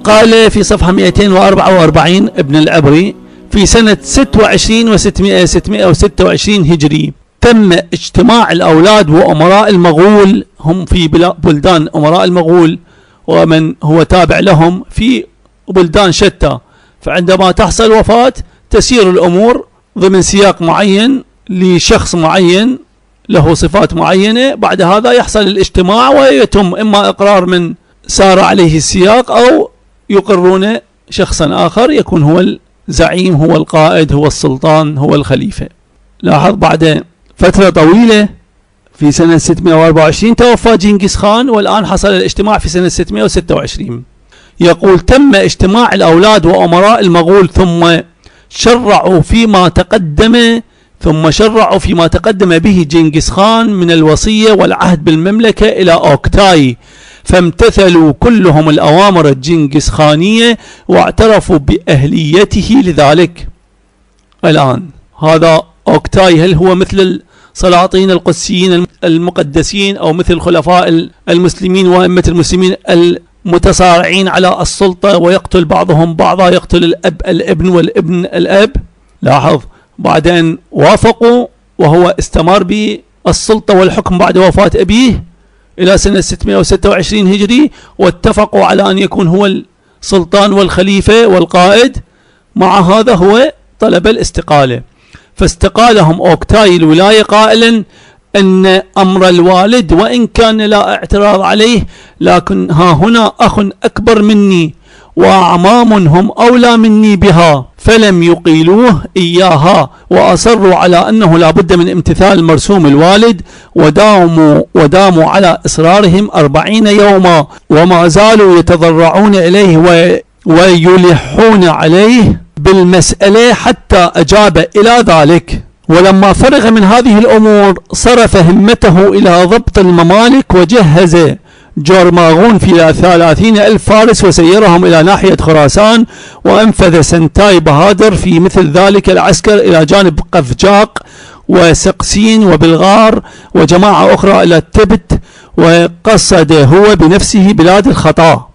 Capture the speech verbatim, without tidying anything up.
قال في صفحة مئتين وأربعة وأربعين ابن العبري: في سنة ستة وعشرين وستمائة ستمائة وستة وعشرين هجري تم اجتماع الأولاد وأمراء المغول، هم في بلدان أمراء المغول ومن هو تابع لهم في بلدان شتى. فعندما تحصل وفاة تسير الأمور ضمن سياق معين لشخص معين له صفات معينة، بعد هذا يحصل الاجتماع ويتم إما إقرار من سار عليه السياق أو يقرون شخصا آخر يكون هو الزعيم، هو القائد، هو السلطان، هو الخليفة. لاحظ بعد فترة طويلة في سنة ستمائة وأربعة وعشرين توفى جنكيز خان، والآن حصل الاجتماع في سنة ستمائة وستة وعشرين. يقول: تم اجتماع الأولاد وأمراء المغول ثم شرعوا فيما تقدم ثم شرعوا فيما تقدم به جنكيز خان من الوصية والعهد بالمملكة إلى أوكتاي، فامتثلوا كلهم الأوامر الجنكيز خانية واعترفوا بأهليته لذلك. الآن هذا أوكتاي هل هو مثل السلاطين القدسيين المقدسين أو مثل خلفاء المسلمين وأئمة المسلمين المتصارعين على السلطة ويقتل بعضهم بعضا، يقتل الأب الابن والابن الأب؟ لاحظ بعدين وافقوا وهو استمر بالسلطة والحكم بعد وفاة أبيه إلى سنة ستمائة وستة وعشرين هجري، واتفقوا على أن يكون هو السلطان والخليفة والقائد. مع هذا هو طلب الاستقالة، فاستقالهم أوكتاي الولاية قائلا أن أمر الوالد وإن كان لا اعتراض عليه، لكن ها هنا أخ أكبر مني وأعمام هم أولى مني بها، فلم يقيلوه إياها وأصروا على أنه لا بد من امتثال مرسوم الوالد، وداموا, وداموا على إصرارهم أربعين يوما، وما زالوا يتضرعون إليه ويلحون عليه بالمسألة حتى أجاب إلى ذلك. ولما فرغ من هذه الأمور صرف همته إلى ضبط الممالك، وجهز جورماغون في ثلاثين ألف فارس وسيرهم إلى ناحية خراسان، وأنفذ سنتاي بهادر في مثل ذلك العسكر إلى جانب قفجاق وسقسين وبلغار وجماعة أخرى إلى التبت، وقصد هو بنفسه بلاد الخطا.